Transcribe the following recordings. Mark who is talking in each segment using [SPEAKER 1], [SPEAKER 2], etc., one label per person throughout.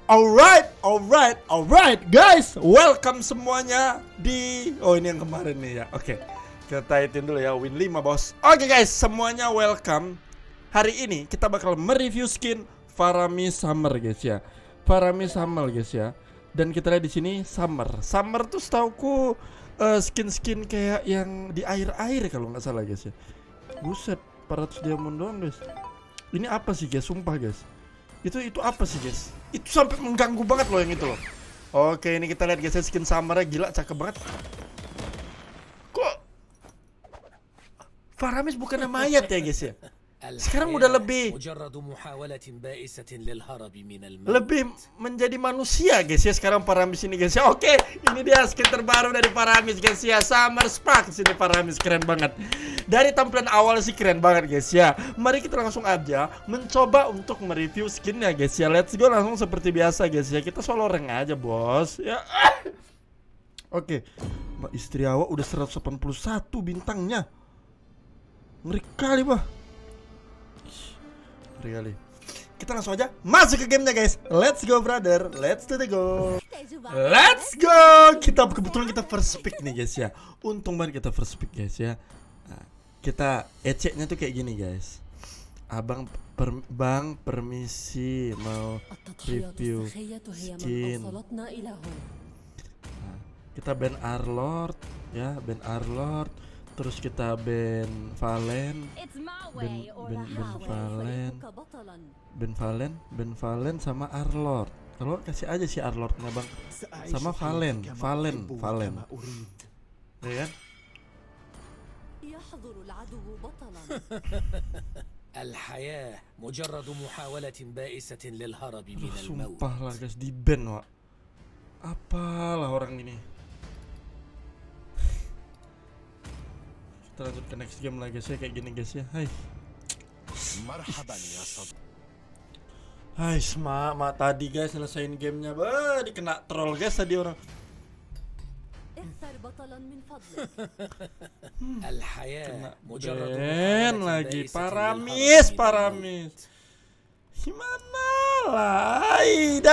[SPEAKER 1] Alright guys, welcome semuanya di ini yang kemarin nih ya. Oke, kita taitin dulu ya, win 5 bos. Oke guys, semuanya welcome. Hari ini kita bakal mereview skin Faramis Summer guys ya. Faramis Summer guys ya. Dan kita lihat di sini Summer tuh setauku skin-skin kayak yang di air-air kalau nggak salah guys ya. Buset, 400 diamond doang guys. Ini apa sih guys, sumpah guys. Itu apa sih guys? Itu sampai mengganggu banget loh yang itu loh. Oke, ini kita lihat guys, skin Summer-nya gila, cakep banget. Kok Faramis bukannya mayat ya guys ya? Sekarang udah lebih menjadi manusia guys ya sekarang Faramis ini guys ya. Oke, ini dia skin terbaru dari Faramis guys ya, Summer Sparks. Ini Faramis keren banget. Dari tampilan awal sih keren banget guys ya. Mari kita langsung aja mencoba untuk mereview skinnya guys ya. Let's go, langsung seperti biasa guys ya. Kita solo rank aja bos ya. Oke, Mbak istri awak udah 181 bintangnya. Ngeri kali bah. Ngeri kali. Kita langsung aja masuk ke gamenya guys. Let's go brother, let's do the go. Let's go. Kebetulan kita first pick nih guys ya. Untung banget kita first pick guys ya. Nah, kita eceknya tuh kayak gini guys. Bang permisi mau review skin. Nah, kita ban Arlord ya, ban Arlord. Terus kita ban Valen, Ben Valen sama Arlord. Kalau kasih aja si Arlordnya bang, sama Valen, ya kan? Sumpah lah guys, di ban wak. Apalah orang ini. Kita lanjut ke next game lah guys ya, kayak gini guys ya. Hai semak tadi guys selesain gamenya, dikena troll guys tadi orang. Kena ban lagi, Faramis. Gimana lah,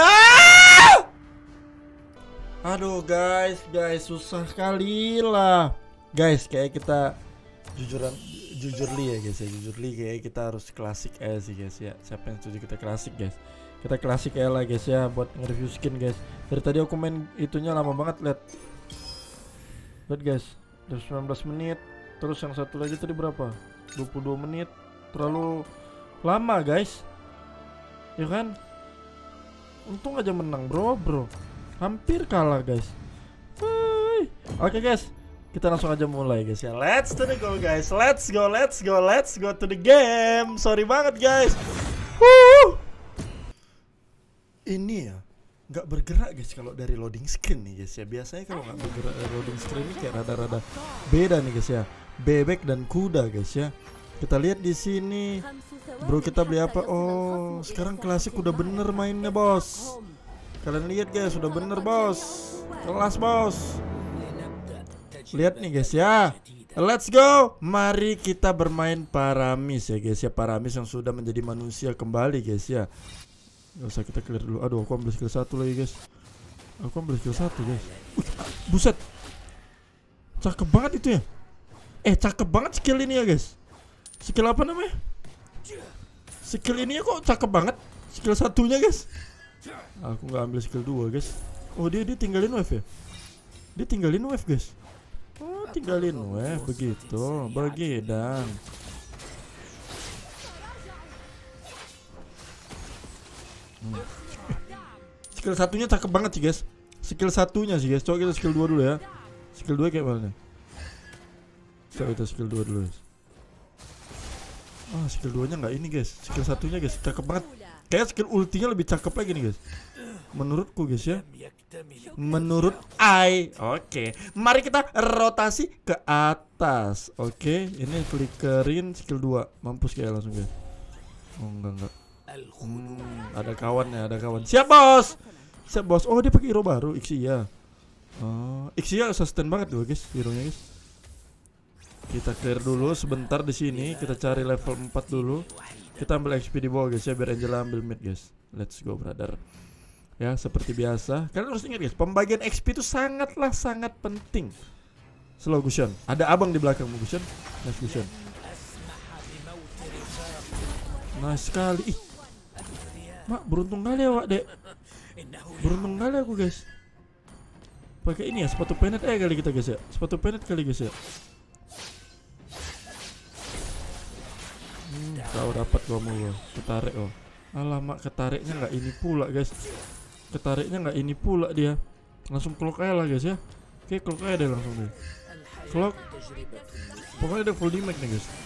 [SPEAKER 1] aduh guys susah kali lah guys. Kayak kita jujurly ya guys ya, jujurly kayak kita harus klasik aja sih guys ya. Siapa yang setuju kita klasik guys? Kita klasik aja lah guys ya buat nge-review skin guys. Dari tadi aku main itunya lama banget, lihat guys, udah 19 menit. Terus yang satu lagi tadi berapa? 22 menit. Terlalu lama guys, ya kan? Untung aja menang bro, hampir kalah guys. Oke guys, kita langsung aja mulai guys ya. Let's to the go guys. Let's go to the game. Sorry banget guys. Ini ya nggak bergerak guys kalau dari loading screen nih guys ya. Biasanya kalau nggak bergerak dari loading screen ini kayak rada-rada beda nih guys ya. Bebek dan kuda guys ya. Kita lihat di sini. Bro, kita beli apa? Oh, sekarang klasik udah bener mainnya bos. Kalian lihat guys, udah bener bos. Kelas bos. Lihat nih guys ya. Let's go. Mari kita bermain Faramis ya guys ya. Faramis yang sudah menjadi manusia kembali guys ya. Gak usah, kita clear dulu. Aduh, aku ambil skill 1 lagi guys. Aku ambil skill 1 guys. Buset. Cakep banget itu ya. Cakep banget skill ini ya guys. Skill apa namanya? Skill ini ya kok cakep banget. Skill satunya guys. Aku gak ambil skill 2 guys. Oh dia tinggalin wave ya. Dia tinggalin wave guys. Oh tinggalin wave begitu. Begidang. Skill satunya cakep banget sih guys. Skill satunya sih guys. Coba kita skill 2 dulu ya. Skill 2 kayak mana? Coba kita skill 2 dulu guys. Skill 2 nya nggak ini guys. Skill satunya guys cakep banget. Kayak skill ultinya lebih cakep lagi nih guys, menurutku guys ya. Menurut Oke, mari kita rotasi ke atas. Oke, ini flickerin skill 2. Mampus kayak langsung guys. Oh enggak. Ada kawan. Siap bos. Oh dia pakai hero baru, Ixia. Oh, Ixia sustain banget loh guys hero nya guys. Kita clear dulu sebentar di sini. Kita cari level 4 dulu. Kita ambil XP di bawah guys ya, biar Angela ambil mid guys. Let's go brother. Ya, seperti biasa. Kalian harus ingat guys, pembagian XP itu sangatlah sangat penting. Slow Gusion. Ada abang di belakangmu Gusion. Nice Gusion. Nice sekali. Ih. Mak, beruntung kali ya, Wak, Dek. Beruntung kali aku, guys. Pakai ini ya, sepatu penet kali kita, guys ya. Sepatu penet kali, guys ya. Kau dapat kamu, ketarik oh. Alamak, ketariknya nggak ini pula, guys. Ketariknya nggak ini pula dia. Langsung clock aja lah, guys ya. Oke, clock aja deh langsung deh. Clock. Pokoknya ada full damage nih, guys.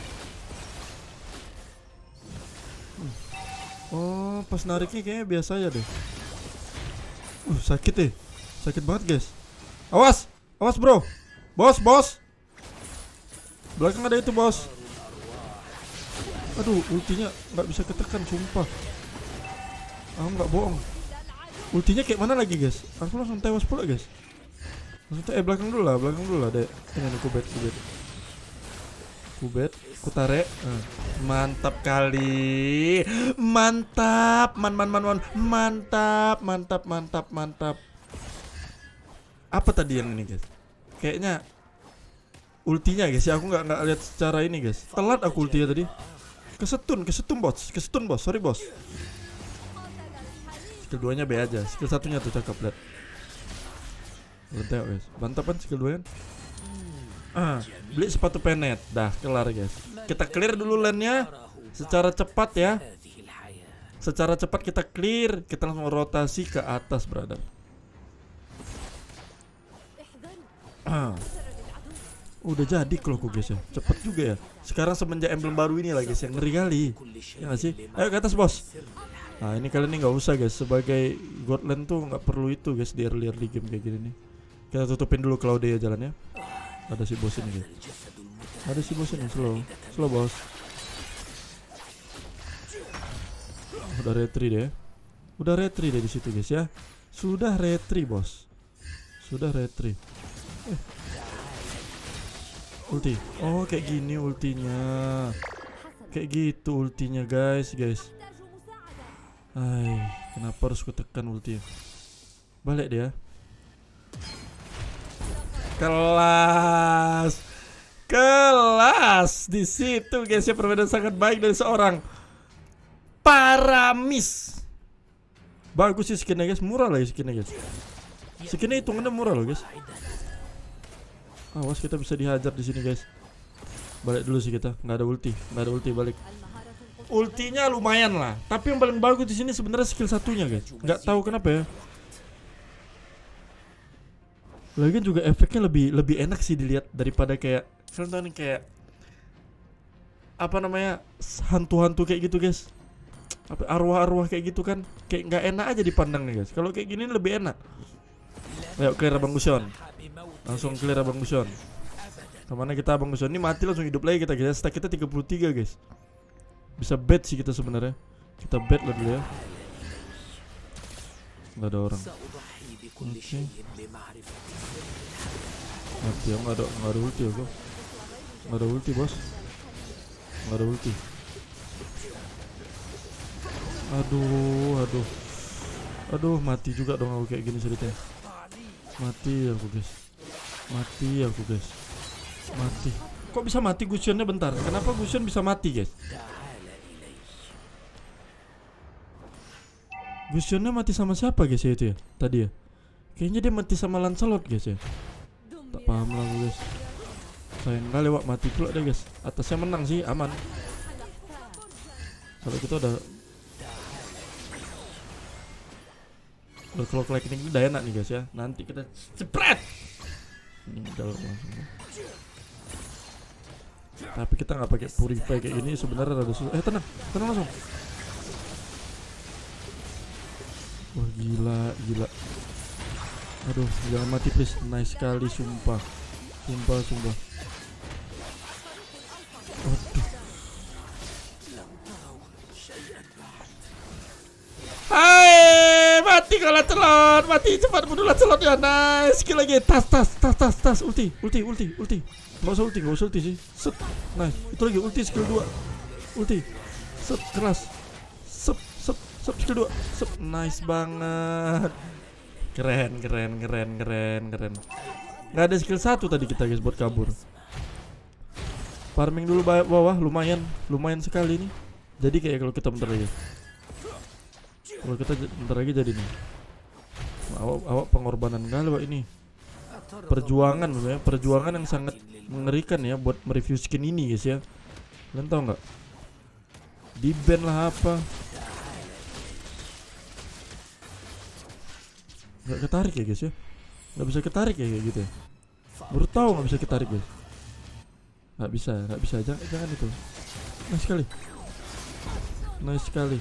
[SPEAKER 1] Oh, pas nariknya kayaknya biasa aja deh. Sakit deh. Sakit banget, guys. Awas. Awas, bro. Bos. Belakang ada itu, bos. Aduh, ultinya nggak bisa ketekan, sumpah. Aku nggak bohong. Ultinya kayak mana lagi, guys? Aku langsung tewas pula, guys. Langsung belakang dulu lah, dek. Ini kubet. Ku tarik. Mantap kali. Mantap. Mantap. Apa tadi yang ini, guys? Kayaknya ultinya, guys ya. Aku nggak lihat secara ini, guys. Telat aku ultinya tadi. Kesetun bos. Sorry, bos. Skill 2-nya B aja. Skill 1-nya tuh cakep, lihat. Tengok, guys. Mantap kan skill 2 kan? Beli sepatu penet. Dah kelar, guys. Kita clear dulu lane-nya secara cepat ya. Secara cepat kita clear. Kita langsung rotasi ke atas, brother. Udah jadi clockku, guys ya. Cepet juga ya. Sekarang semenjak emblem baru ini lah, guys, yang ngeri kali. Ya gak sih? Ayo ke atas, bos. Nah, ini kalian nih nggak usah, guys. Sebagai Godland tuh nggak perlu itu, guys, di early game kayak gini nih. Kita tutupin dulu Claudia jalannya. Ada si bos ini, guys. Ada si bos ini, slow bos. Udah retry deh. Udah retry deh di situ, guys ya. Sudah retry, bos. Sudah retry. Ulti. Oh, kayak gini ultinya. Kayak gitu ultinya, guys. Ay, kenapa harus kutekan ultinya? Balik dia. Kelas di situ, guys ya. Perbedaan sangat baik dari seorang Paramis. Bagus sih skinnya, guys. Murah lagi skinnya, guys. Skinnya hitungannya murah loh, guys. Awas, kita bisa dihajar di sini, guys. Balik dulu sih kita. Nggak ada ulti, balik. Ultinya lumayan lah. Tapi yang paling bagus di sini sebenarnya skill 1-nya, guys. Nggak tahu kenapa ya. Lagian juga efeknya lebih enak sih dilihat daripada kayak kalian tahu nih, kayak apa namanya, hantu-hantu kayak gitu, guys. Apa arwah-arwah kayak gitu kan, kayak nggak enak aja dipandang nih, guys. Kalau kayak gini lebih enak. Ayo clear Abang Gusion. Langsung clear Abang Gusion. Kemana kita Abang Gusion? Ini mati langsung hidup lagi kita, guys. Stack kita 33, guys. Bisa bet sih kita sebenarnya. Kita bet lah dulu ya. Nggak ada orang. Okay. Mati ya, nggak ada ulti ya, bos. Nggak ada ulti, bos. Nggak ada ulti. Aduh, mati juga dong aku kayak gini ceritanya. Mati aku, guys. Mati. Kok bisa mati Gusionnya bentar? Kenapa Gusion bisa mati, guys? Gusionnya mati sama siapa, guys ya itu ya? Tadi ya? Kayaknya dia mati sama Lancelot, guys ya. Tak paham lah, guys. Sayang kali, Wak, mati pula deh, guys. Atasnya menang sih, aman. Kalau kita udah clock lightning udah enak nih, guys ya. Nanti kita cepret. Ini udah langsung. Tapi kita nggak pakai purify kayak gini sebenarnya rada susah. Tenang langsung. Wah, gila. Aduh, jangan mati please. Nice sekali, sumpah. Aduh. Hai, mati kalau celot. Mati cepat bunuh celot ya. Nice, skill lagi. Tas. Ulti. Nggak usah ulti sih. Set. Nice. Itu lagi ulti skill 2. Ulti. Set, keras. Sep. Sup skill 2. Sup, nice banget. Keren. Nggak ada skill 1 tadi kita guys buat kabur. Farming dulu bawah, lumayan sekali nih. Jadi kayak kalau kita bentar lagi. Kalau kita bentar lagi jadi nih. Awak pengorbanan kali Wak ini. Perjuangan yang sangat mengerikan ya buat mereview skin ini guys ya. Kalian tahu nggak? Di ban lah apa? Nggak ketarik ya guys ya? Nggak bisa ketarik ya kayak gitu ya? Baru tahu nggak bisa ketarik guys. Nggak bisa, jangan itu. Nice sekali.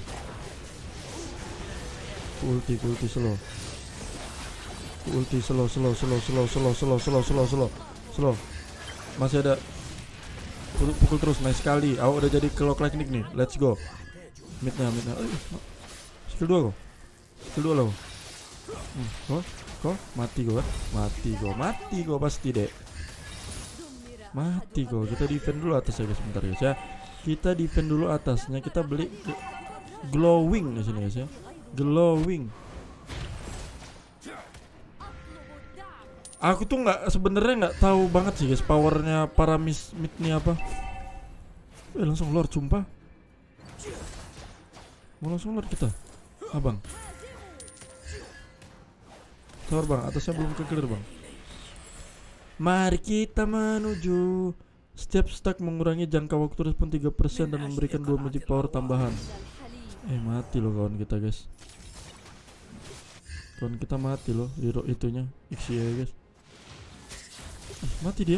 [SPEAKER 1] Ulti slow. Ulti slow. Masih ada. Pukul terus, nice sekali. Awak udah jadi clock lightning nih. Let's go. Midnya. Skill 2 kok. Skill 2 loh. Kok mati gue pasti deh. Mati kok. Kita defend dulu atas ya guys, sebentar guys ya. Kita defend dulu atasnya. Kita beli glowing di sini guys ya. Glowing. Aku tuh sebenarnya nggak tahu banget sih guys powernya para mid nih apa. Langsung lord sumpah. Mau langsung lord kita, abang. Sabar bang, atasnya belum ke clear bang. Mari kita menuju. Setiap stack mengurangi jangka waktu respon 3% dan memberikan 2 magic power tambahan. Mati loh kawan kita guys. Kawan kita mati loh. Hero itunya Ixia guys. Mati dia.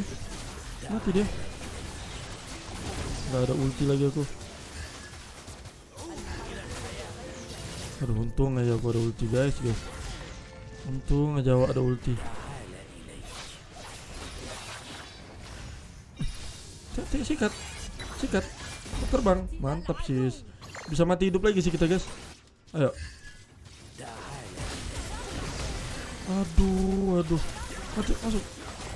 [SPEAKER 1] Gak ada ulti lagi aku. Aduh, untung aja aku ada ulti guys. Untung aja awak ada ulti. Sikat. Terbang. Mantap sis. Bisa mati hidup lagi sih kita guys. Ayo. Aduh. Masuk.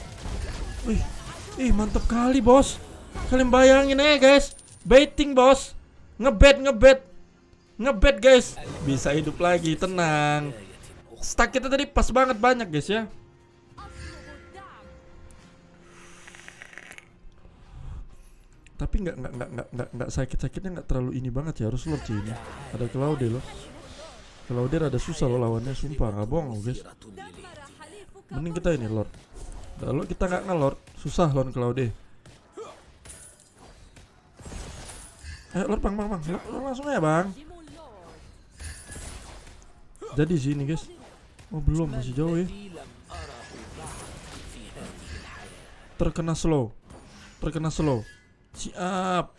[SPEAKER 1] Wih, mantap kali bos. Kalian bayangin guys. Baiting bos. Ngebet guys. Bisa hidup lagi, tenang. Stack kita tadi pas banget banyak guys ya. Tapi nggak sakitnya nggak terlalu ini banget ya. Harus lord sih ini. Ada Claude loh. Claude ada susah loh lawannya, sumpah nggak bohong loh guys. Mending kita ini lord. Kalau kita nggak ngelord susah lawan Claude. Lord bang. Lord langsung ya bang. Jadi sini guys. Oh belum, masih jauh ya. Terkena slow. Siap.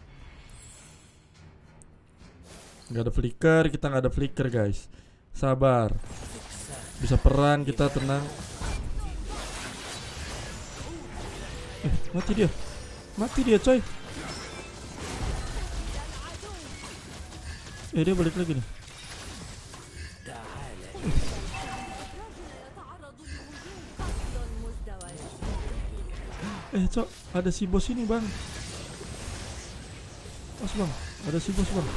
[SPEAKER 1] Nggak ada flicker, kita nggak ada flicker guys. Sabar. Bisa perang kita, tenang. Mati dia coy. Dia balik lagi nih. Cok, ada si bos ini bang. Mas bang, ada si bos bang.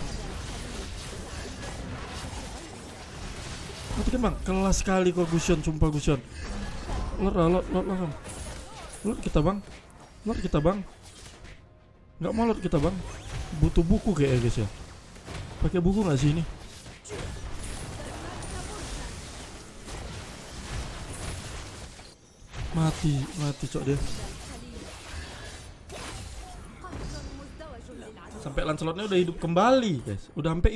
[SPEAKER 1] Matikan bang, kelas sekali kok Gusion, sumpah Gusion. Lord langsung. Lord kita bang. Nggak mau lord kita bang. Butuh buku kayaknya guys ya. Pakai buku nggak sih ini? Mati cok dia. Sampai Lancelotnya udah hidup kembali guys.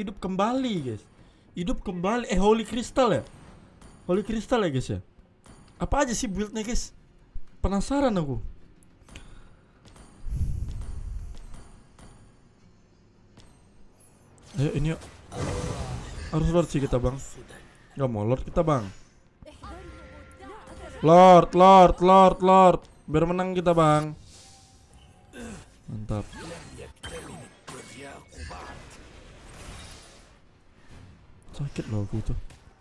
[SPEAKER 1] Hidup kembali. Holy Crystal ya. Holy Crystal ya guys ya. Apa aja sih buildnya guys? Penasaran aku. Ayo ini yuk. Harus lord sih kita bang. Gak mau lord kita bang. Lord. Biar menang kita bang. Mantap. Sakit loh aku itu.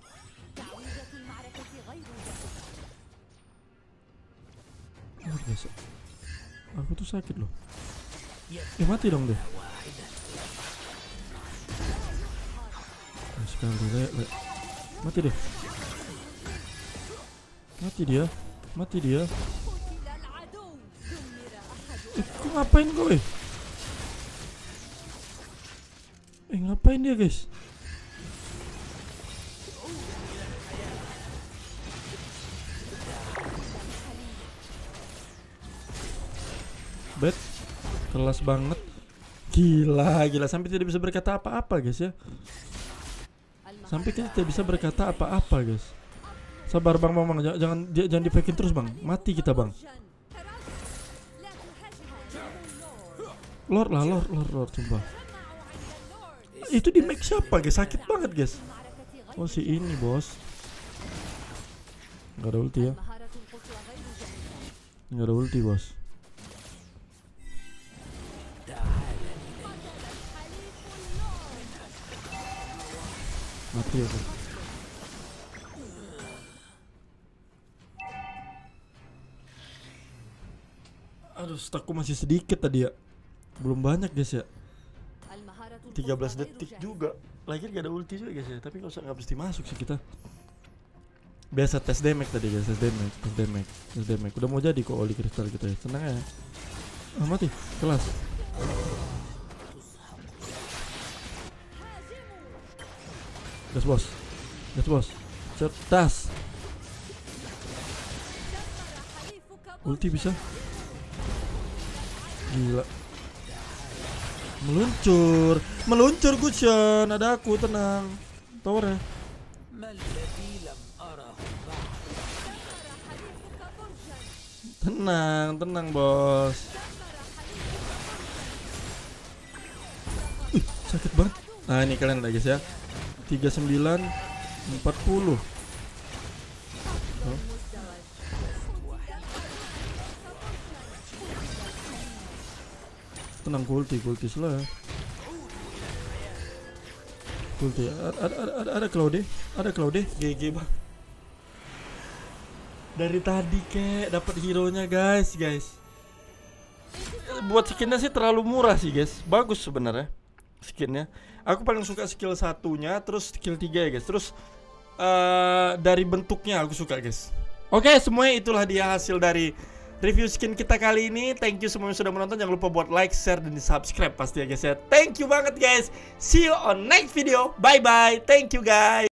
[SPEAKER 1] Aku tuh sakit loh. Mati dong deh. sekali, Le. Mati deh. Mati dia. Mati dia. Kok ngapain gue? Ngapain dia, guys? Bet, kelas banget. Gila, sampai tidak bisa berkata apa-apa, guys ya. Sampai kita tidak bisa berkata apa-apa, guys. Sabar bang, jangan di-fakein terus bang. Mati kita bang. Lord coba. Itu di make siapa, guys? Sakit banget, guys. Oh si ini bos. Nggak ada ulti ya. Nggak ada ulti bos. Mati ya. Aduh, stakku masih sedikit tadi ya. Belum banyak guys ya. 13 detik juga. Lagi gak ada ulti juga guys ya. Tapi nggak mesti masuk sih kita. Biasa tes damage tadi guys. Tes damage. Udah mau jadi kok oli kristal kita ya. Tenang ya. Mati. Kelas. Gas bos. Cerdas. Ulti bisa. Gila. Meluncur Gushan. Ada aku, tenang. Tower ya. Tenang bos. Sakit banget. Nah ini kalian lagi guys ya. 39 40. Tenang, ulti slow ya. Ulti ada Claude, GG bang. Dari tadi kek dapat hero-nya guys. Buat skinnya sih terlalu murah sih guys. Bagus sebenarnya skinnya. Aku paling suka skill satunya, terus skill 3 ya guys. Terus dari bentuknya aku suka guys. Oke, semuanya itulah dia hasil dari review skin kita kali ini. Thank you semuanya sudah menonton. Jangan lupa buat like, share, dan di subscribe pasti ya guys ya. Thank you banget guys. See you on next video. Bye bye. Thank you guys.